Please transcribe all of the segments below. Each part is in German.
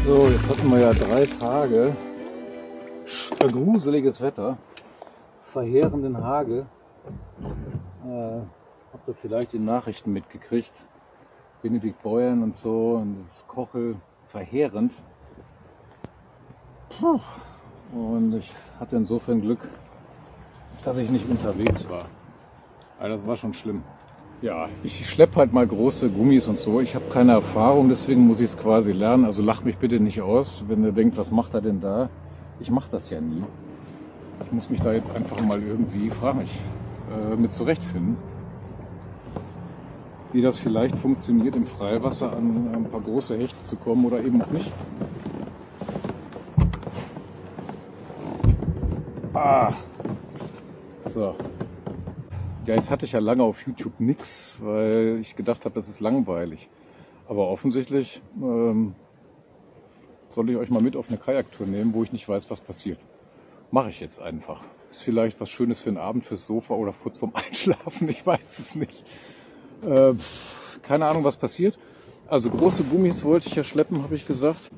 So, jetzt hatten wir ja 3 Tage gruseliges Wetter, verheerenden Hagel. Habt ihr vielleicht in Nachrichten mitgekriegt? Benedikt Beuern und so, und das Kochel, verheerend. Und ich hatte insofern Glück, dass ich nicht unterwegs war. Also das war schon schlimm. Ja, ich schleppe halt mal große Gummis und so. Ich habe keine Erfahrung, deswegen muss ich es quasi lernen. Also lacht mich bitte nicht aus, wenn ihr denkt, was macht er denn da? Ich mache das ja nie. Ich muss mich da jetzt einfach mal irgendwie, frage mich, mit zurechtfinden. Wie das vielleicht funktioniert, im Freiwasser an ein paar große Hechte zu kommen oder eben auch nicht. So. Ja, jetzt hatte ich ja lange auf YouTube nichts, weil ich gedacht habe, das ist langweilig. Aber offensichtlich soll ich euch mal mit auf eine Kajaktour nehmen, wo ich nicht weiß, was passiert. Mache ich jetzt einfach. Ist vielleicht was Schönes für einen Abend, fürs Sofa oder kurz vorm Einschlafen, ich weiß es nicht. Keine Ahnung, was passiert. Also große Gummis wollte ich ja schleppen, habe ich gesagt.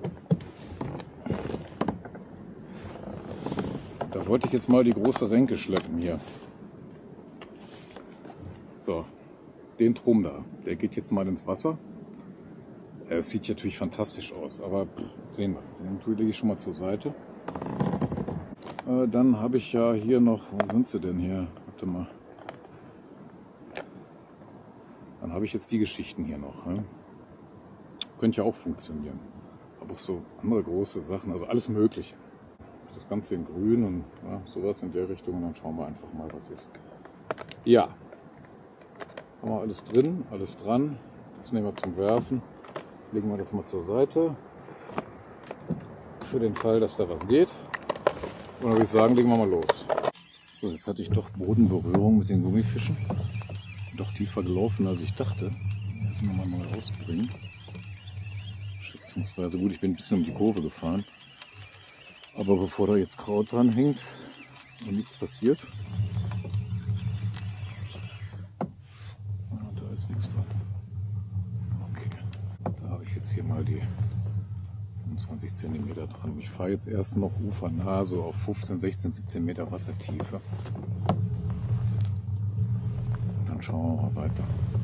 Da wollte ich jetzt mal die große Renke schleppen hier. So, den Trum da, der geht jetzt mal ins Wasser. Es sieht natürlich fantastisch aus, aber sehen wir. Den lege ich schon mal zur Seite. Dann habe ich ja hier noch, wo sind sie denn hier? Warte mal. Dann habe ich jetzt die Geschichten hier noch. Ne? Könnte ja auch funktionieren. Aber auch so andere große Sachen, also alles möglich. Das Ganze in grün und ja, sowas in der Richtung. Und dann schauen wir einfach mal, was ist. Ja. Haben wir alles drin, alles dran. Das nehmen wir zum Werfen. Legen wir das mal zur Seite. Für den Fall, dass da was geht. Und dann würde ich sagen, legen wir mal los. So, jetzt hatte ich doch Bodenberührung mit den Gummifischen. Doch tiefer gelaufen, als ich dachte. Jetzt nochmal neu ausbringen. Schätzungsweise gut, ich bin ein bisschen um die Kurve gefahren. Aber bevor da jetzt Kraut dran hängt und nichts passiert, da ist nichts dran. Okay, da habe ich jetzt hier mal die 25 cm dran. Ich fahre jetzt erst noch ufernah, so auf 15, 16, 17 Meter Wassertiefe. Und dann schauen wir mal weiter.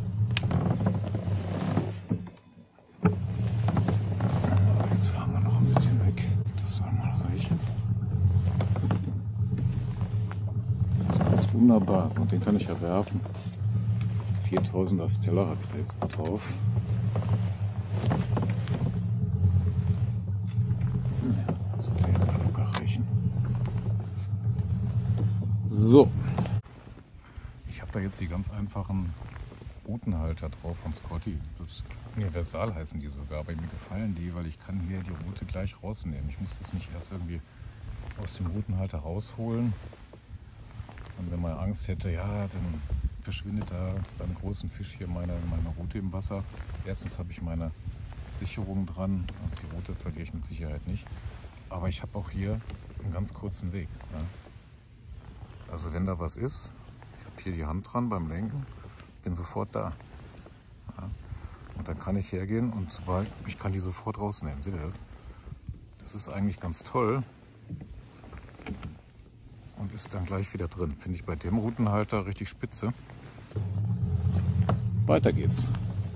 Jetzt fahren wir noch ein bisschen weg. Das soll mal reichen. Das passt wunderbar. So, den kann ich ja werfen. 4000er Stella habe ich da jetzt mit drauf. Ja, das sollte ja mal locker reichen. So. Ich habe da jetzt die ganz einfachen Routenhalter drauf von Scotty. Das Universal heißen die sogar, aber mir gefallen die, weil ich kann hier die Route gleich rausnehmen. Ich muss das nicht erst irgendwie aus dem Routenhalter rausholen. Und wenn man Angst hätte, ja, dann verschwindet da beim großen Fisch hier meine Route im Wasser. Erstens habe ich meine Sicherung dran, also die Route verliere ich mit Sicherheit nicht. Aber ich habe auch hier einen ganz kurzen Weg. Ja. Also wenn da was ist, ich habe hier die Hand dran beim Lenken, bin sofort da. Ja. Und dann kann ich hergehen und ich kann die sofort rausnehmen. Seht ihr das? Das ist eigentlich ganz toll. Und ist dann gleich wieder drin. Finde ich bei dem Routenhalter richtig spitze. Weiter geht's.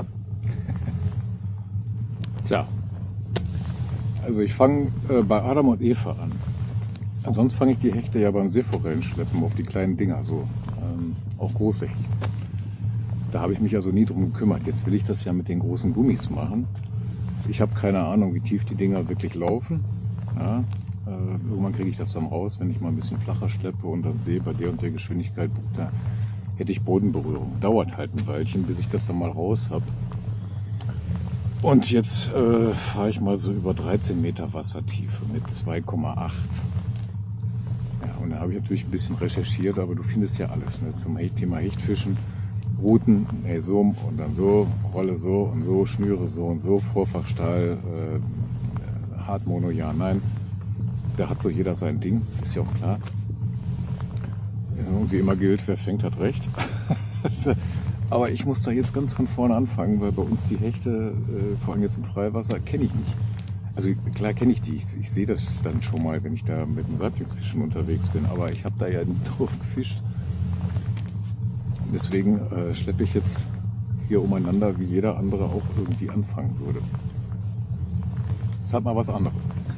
Tja, also ich fange bei Adam und Eva an. Ansonsten fange ich die Hechte ja beim Seeforellenschleppen auf die kleinen Dinger, so auch große Hechte. Da habe ich mich also nie drum gekümmert. Jetzt will ich das ja mit den großen Gummis machen. Ich habe keine Ahnung, wie tief die Dinger wirklich laufen. Ja, irgendwann kriege ich das dann raus, wenn ich mal ein bisschen flacher schleppe und dann sehe, bei der und der Geschwindigkeit, da hätte ich Bodenberührung. Dauert halt ein Weilchen, bis ich das dann mal raus habe. Und jetzt fahre ich mal so über 13 Meter Wassertiefe mit 2,8. Ja, und da habe ich natürlich ein bisschen recherchiert, aber du findest ja alles, ne, zum Thema Hechtfischen. Routen, so und dann so, Rolle so und so, Schnüre so und so, Vorfachstahl, Hartmono, ja, nein. Da hat so jeder sein Ding, ist ja auch klar. Und wie immer gilt, wer fängt, hat recht. Aber ich muss da jetzt ganz von vorne anfangen, weil bei uns die Hechte, vor allem jetzt im Freiwasser, kenne ich nicht. Also klar kenne ich die, ich sehe das dann schon mal, wenn ich da mit dem Saiblingsfischen unterwegs bin, aber ich habe da ja nie drauf gefischt. Deswegen schleppe ich jetzt hier umeinander, wie jeder andere auch irgendwie anfangen würde. Das hat mal was anderes.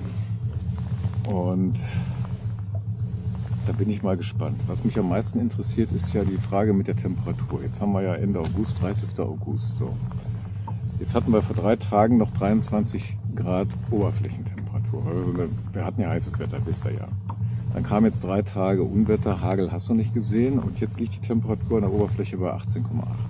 Und da bin ich mal gespannt. Was mich am meisten interessiert, ist ja die Frage mit der Temperatur. Jetzt haben wir ja Ende August, 30. August. So. Jetzt hatten wir vor 3 Tagen noch 23 Grad Oberflächentemperatur. Also wir hatten ja heißes Wetter, wisst ihr ja. Dann kam jetzt 3 Tage Unwetter, Hagel hast du nicht gesehen und jetzt liegt die Temperatur an der Oberfläche bei 18,8.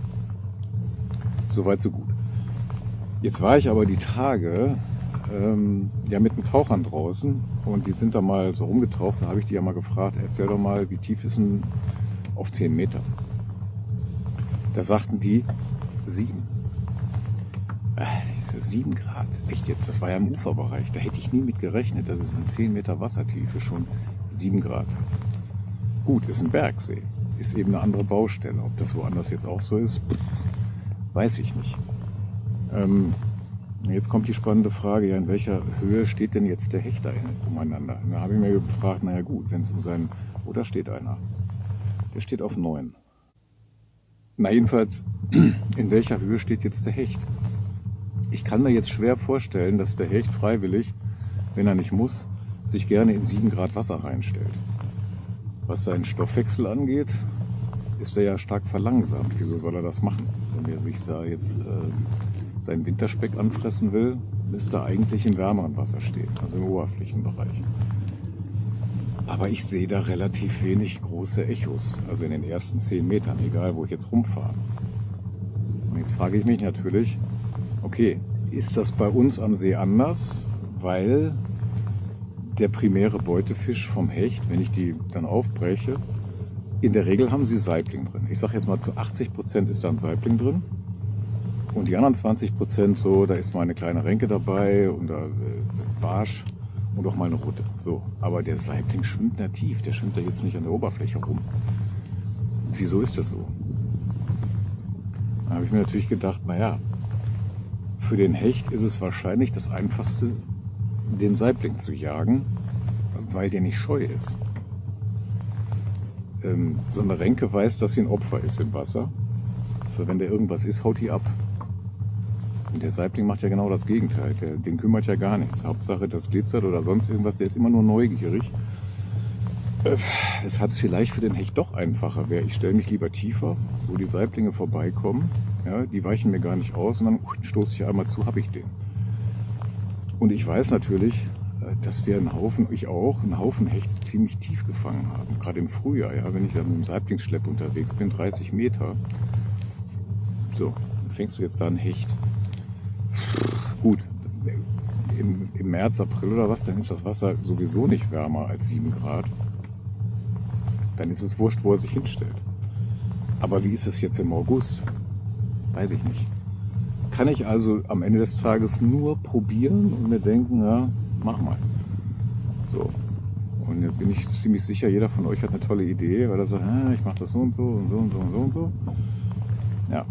Soweit so gut. Jetzt war ich aber die Tage ja mit den Tauchern draußen und die sind da mal so rumgetaucht. Da habe ich die ja mal gefragt, erzähl doch mal, wie tief ist denn auf 10 Meter? Da sagten die 7. 7 Grad. Echt jetzt? Das war ja im Uferbereich. Da hätte ich nie mit gerechnet, dass es in 10 Meter Wassertiefe schon 7 Grad hat. Gut, ist ein Bergsee. Ist eben eine andere Baustelle. Ob das woanders jetzt auch so ist, weiß ich nicht. Jetzt kommt die spannende Frage, ja, in welcher Höhe steht denn jetzt der Hecht da umeinander? Da habe ich mir gefragt, naja gut, wenn es um seinen... Oh, da steht einer. Der steht auf 9. Na jedenfalls, in welcher Höhe steht jetzt der Hecht? Ich kann mir jetzt schwer vorstellen, dass der Hecht freiwillig, wenn er nicht muss, sich gerne in 7 Grad Wasser reinstellt. Was seinen Stoffwechsel angeht, ist er ja stark verlangsamt. Wieso soll er das machen? Wenn er sich da jetzt seinen Winterspeck anfressen will, müsste er eigentlich im wärmeren Wasser stehen, also im Oberflächenbereich. Aber ich sehe da relativ wenig große Echos, also in den ersten 10 Metern, egal wo ich jetzt rumfahre. Und jetzt frage ich mich natürlich, okay, ist das bei uns am See anders, weil der primäre Beutefisch vom Hecht, wenn ich die dann aufbreche, in der Regel haben sie Saibling drin. Ich sage jetzt mal, zu 80% ist da ein Saibling drin. Und die anderen 20% so, da ist mal eine kleine Renke dabei und da Barsch und auch mal eine Rutte. So, aber der Saibling schwimmt da tief, der schwimmt da jetzt nicht an der Oberfläche rum. Wieso ist das so? Da habe ich mir natürlich gedacht, naja, für den Hecht ist es wahrscheinlich das Einfachste, den Saibling zu jagen, weil der nicht scheu ist. So eine Renke weiß, dass sie ein Opfer ist im Wasser. Also wenn der irgendwas ist, haut die ab. Und der Saibling macht ja genau das Gegenteil. Den kümmert ja gar nichts. Hauptsache, das glitzert oder sonst irgendwas. Der ist immer nur neugierig. Es hat es vielleicht für den Hecht doch einfacher. Ich stelle mich lieber tiefer, wo die Saiblinge vorbeikommen. Ja, die weichen mir gar nicht aus und dann stoße ich einmal zu, habe ich den. Und ich weiß natürlich, dass wir einen Haufen Hechte ziemlich tief gefangen haben. Gerade im Frühjahr, ja, wenn ich dann mit dem Saiblingsschlepp unterwegs bin, 30 Meter. So, fängst du jetzt da einen Hecht. Gut, im März, April oder was, dann ist das Wasser sowieso nicht wärmer als 7 Grad. Dann ist es wurscht, wo er sich hinstellt. Aber wie ist es jetzt im August? Weiß ich nicht. Kann ich also am Ende des Tages nur probieren und mir denken, ja, mach mal. So. Und jetzt bin ich ziemlich sicher, jeder von euch hat eine tolle Idee, weil er sagt, ich mache das so und so und so und so und so und so. Ja.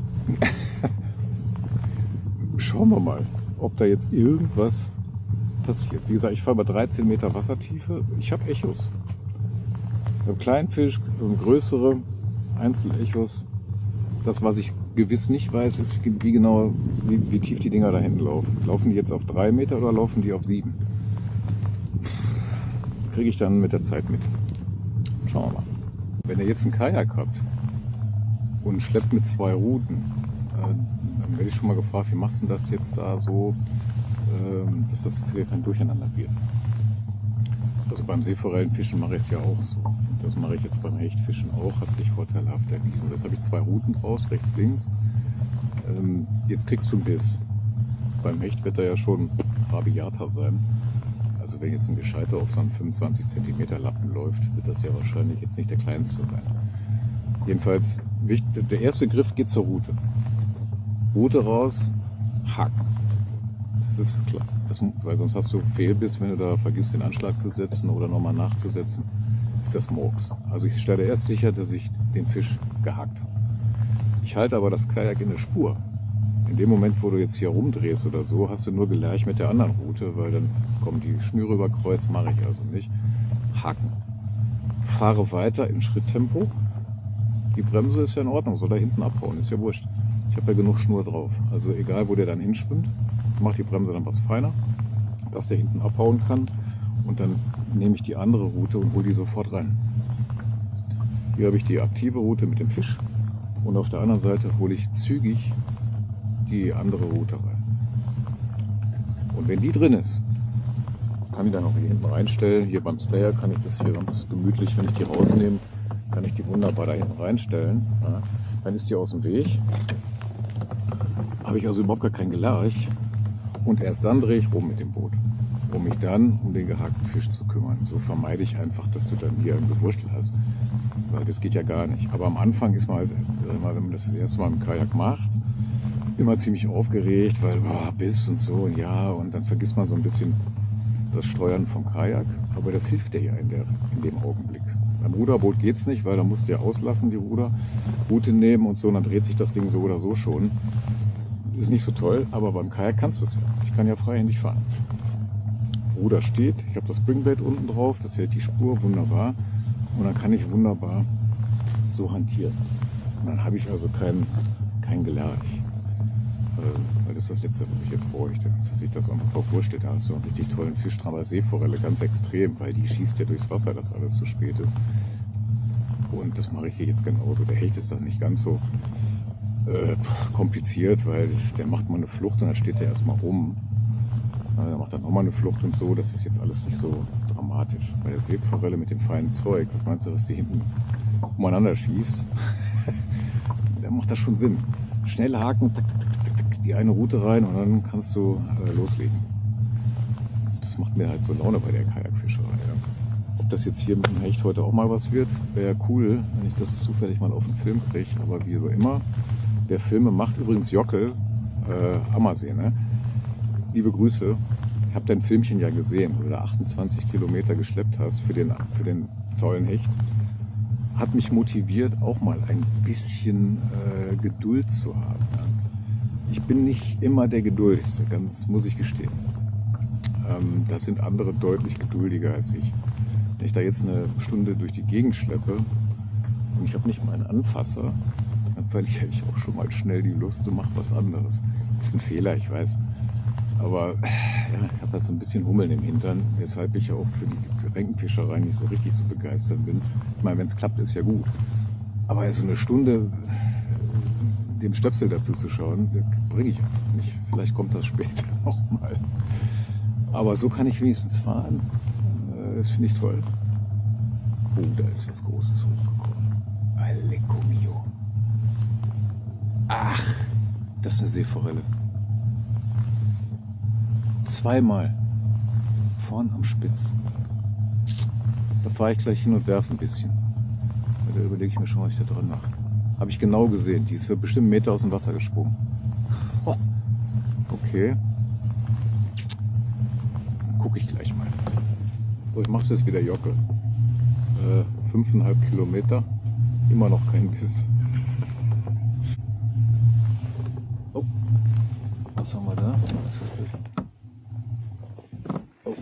Schauen wir mal, ob da jetzt irgendwas passiert. Wie gesagt, ich fahre bei 13 Meter Wassertiefe. Ich habe Echos. Ich habe Kleinfisch, größere Einzelechos. Das, was ich gewiss nicht weiß, ist, wie tief die Dinger da hinten laufen. Laufen die jetzt auf 3 Meter oder laufen die auf 7? Kriege ich dann mit der Zeit mit. Schauen wir mal. Wenn ihr jetzt einen Kajak habt und schleppt mit 2 Ruten, dann werde ich schon mal gefragt, wie machst du das jetzt da so, dass das jetzt wieder kein Durcheinander wird. Also beim Seeforellenfischen mache ich es ja auch so. Das mache ich jetzt beim Hechtfischen auch, hat sich vorteilhaft erwiesen. Jetzt habe ich 2 Routen draus, rechts, links. Jetzt kriegst du einen Biss. Beim Hecht wird er ja schon rabiater sein. Also wenn jetzt ein Gescheiter auf so einen 25 cm Lappen läuft, wird das ja wahrscheinlich jetzt nicht der kleinste sein. Jedenfalls, der erste Griff geht zur Rute. Rute raus, haken. Das ist klar. Weil sonst hast du Fehlbiss, wenn du da vergisst, den Anschlag zu setzen oder nochmal nachzusetzen, ist das Murks. Also ich stelle erst sicher, dass ich den Fisch gehackt habe. Ich halte aber das Kajak in der Spur. In dem Moment, wo du jetzt hier rumdrehst oder so, hast du nur Gelerch mit der anderen Route, weil dann kommen die Schnüre über Kreuz, mache ich also nicht. Haken. Fahre weiter in Schritttempo. Die Bremse ist ja in Ordnung, soll da hinten abhauen, ist ja wurscht. Ich habe ja genug Schnur drauf. Also egal, wo der dann hinschwimmt, macht die Bremse dann was feiner, dass der hinten abhauen kann. Und dann nehme ich die andere Route und hole die sofort rein. Hier habe ich die aktive Route mit dem Fisch und auf der anderen Seite hole ich zügig die andere Route rein. Und wenn die drin ist, kann ich dann auch hier hinten reinstellen. Hier beim Stayer kann ich das hier ganz gemütlich, wenn ich die rausnehme, kann ich die wunderbar da hinten reinstellen. Ja, dann ist die aus dem Weg. Habe ich also überhaupt gar kein Gelerch. Und erst dann drehe ich rum mit dem Boot, um mich dann um den gehakten Fisch zu kümmern. So vermeide ich einfach, dass du dann hier ein Gewurstel hast. Weil das geht ja gar nicht. Aber am Anfang ist man, halt, wenn man das erste Mal im Kajak macht, immer ziemlich aufgeregt, weil Biss und so und ja, und dann vergisst man so ein bisschen das Steuern vom Kajak. Aber das hilft dir ja in dem Augenblick. Beim Ruderboot geht es nicht, weil da musst du ja auslassen, die Ruderroute nehmen und so, und dann dreht sich das Ding so oder so schon. Ist nicht so toll, aber beim Kajak kannst du es ja. Ich kann ja freihändig fahren. Ruder steht, ich habe das Springbait unten drauf, das hält die Spur wunderbar und dann kann ich wunderbar so hantieren. Und dann habe ich also kein Gelerch. Weil das ist das Letzte, was ich jetzt bräuchte, dass ich das einfach verwurschtelt. Da hast du einen richtig tollen Fisch dran, aber Seeforelle ganz extrem, weil die schießt ja durchs Wasser, dass alles zu spät ist. Und das mache ich hier jetzt genauso. Der Hecht ist dann nicht ganz so kompliziert, weil der macht mal eine Flucht und dann steht der erstmal rum. Der macht dann nochmal eine Flucht und so. Das ist jetzt alles nicht so dramatisch. Bei der Seeforelle mit dem feinen Zeug, was meinst du, dass die hinten umeinander schießt? Da macht das schon Sinn. Schnell haken, tick, tick, tick, tick, die eine Route rein und dann kannst du loslegen. Das macht mir halt so Laune bei der Kajakfischerei. Ja. Ob das jetzt hier mit dem Hecht heute auch mal was wird, wäre cool, wenn ich das zufällig mal auf den Film kriege. Aber wie so immer, der Filme macht übrigens Jockel, Ammersee, ne? Liebe Grüße. Ich habe dein Filmchen ja gesehen, wo du da 28 Kilometer geschleppt hast für den tollen Hecht. Hat mich motiviert, auch mal ein bisschen Geduld zu haben. Ich bin nicht immer der Geduldigste, ganz muss ich gestehen. Da sind andere deutlich geduldiger als ich. Wenn ich da jetzt eine Stunde durch die Gegend schleppe und ich habe nicht mal einen Anfasser, dann verliere ich auch schon mal schnell die Lust und mache was anderes. Das ist ein Fehler, ich weiß. Aber ja, ich habe halt so ein bisschen Hummeln im Hintern, weshalb ich ja auch für die Renkenfischerei nicht so richtig zu begeistern bin. Ich meine, wenn es klappt, ist ja gut. Aber so eine Stunde dem Stöpsel dazu zu schauen, bringe ich einfach nicht. Vielleicht kommt das später nochmal. Aber so kann ich wenigstens fahren. Das finde ich toll. Oh, da ist was Großes hochgekommen. Aleko mio. Ach, das ist eine Seeforelle. Zweimal. Vorn am Spitz. Da fahre ich gleich hin und werfe ein bisschen. Da überlege ich mir schon, was ich da dran mache. Habe ich genau gesehen. Die ist so bestimmt einen Meter aus dem Wasser gesprungen. Oh, okay. Gucke ich gleich mal. So, ich mache es jetzt wieder Jockel. 5,5 Kilometer. Immer noch kein Biss. Oh. Was haben wir da? Was ist das? Oh.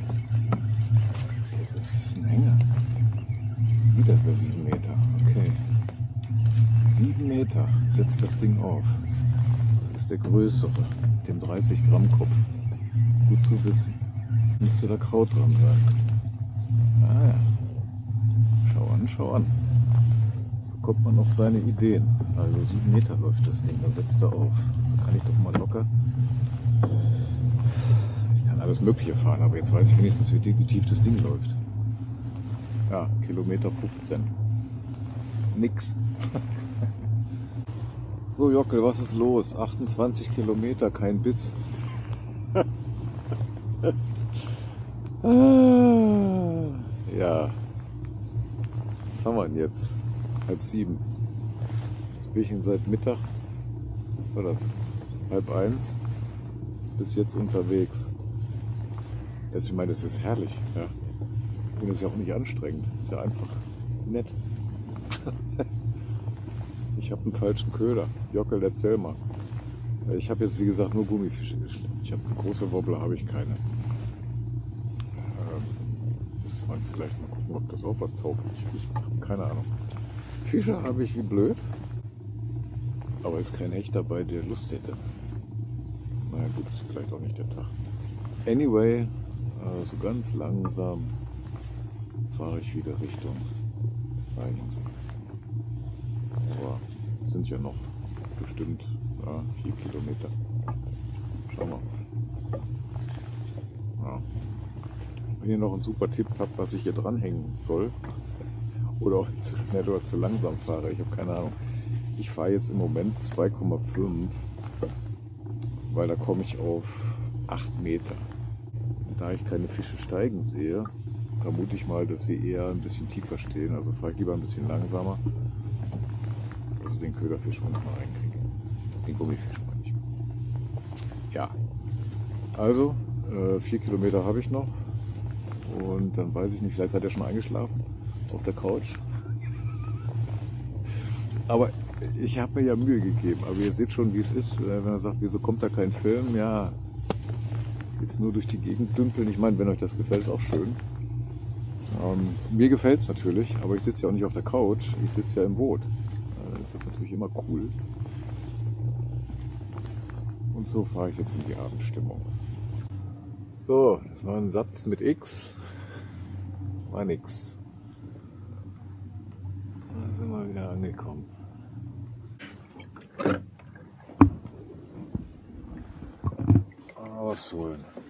Das ist ein Hänger. Wieder bei 7 Meter. Okay. 7 Meter setzt das Ding auf. Das ist der größere, mit dem 30 Gramm Kopf. Gut zu wissen. Müsste da Kraut dran sein. Ah ja. Schau an, schau an. So kommt man auf seine Ideen. Also 7 Meter läuft das Ding, da setzt er auf. So kann ich doch mal locker. Ich kann alles Mögliche fahren, aber jetzt weiß ich wenigstens, wie tief das Ding läuft. Ja, Kilometer 15. Nix. So Jockel, was ist los? 28 Kilometer, kein Biss. Ja. Was haben wir denn jetzt? 6:30. Jetzt bin ich seit Mittag, was war das? 12:30 bis jetzt unterwegs. Also ich meine, das ist herrlich. Ja. Und es ist ja auch nicht anstrengend. Es ist ja einfach nett. Ich habe einen falschen Köder. Jockel, erzähl mal. Ich habe jetzt wie gesagt nur Gummifische geschleppt. Ich habe große Wobbler, habe ich keine. Müsste man vielleicht mal gucken, ob das auch was taugt. Ich habe keine Ahnung. Fische habe ich wie blöd, aber ist kein Hecht dabei, der Lust hätte. Naja gut, ist vielleicht auch nicht der Tag. Anyway, so ganz langsam fahre ich wieder Richtung Weichensee. Aber es sind ja noch bestimmt 4 Kilometer. Schauen wir mal. Ja. Wenn ihr noch einen super Tipp habt, was ich hier dranhängen soll, oder ob ich zu schnell oder zu langsam fahre, ich habe keine Ahnung. Ich fahre jetzt im Moment 2,5, weil da komme ich auf 8 Meter. Da ich keine Fische steigen sehe, vermute ich mal, dass sie eher ein bisschen tiefer stehen. Also fahre ich lieber ein bisschen langsamer, dass ich den Köderfisch unten reinkriege. Den Gummifisch meine ich. Ja, also 4 Kilometer habe ich noch. Und dann weiß ich nicht, vielleicht seid ihr schon eingeschlafen auf der Couch. Aber ich habe mir ja Mühe gegeben. Aber ihr seht schon, wie es ist, wenn man sagt, wieso kommt da kein Film? Ja, jetzt nur durch die Gegend dümpeln. Ich meine, wenn euch das gefällt, ist auch schön. Mir gefällt es natürlich, aber ich sitze ja auch nicht auf der Couch, ich sitze ja im Boot. Das ist natürlich immer cool. Und so fahre ich jetzt in die Abendstimmung. So, das war ein Satz mit X. War nix. Dann sind wir wieder angekommen. Was holen.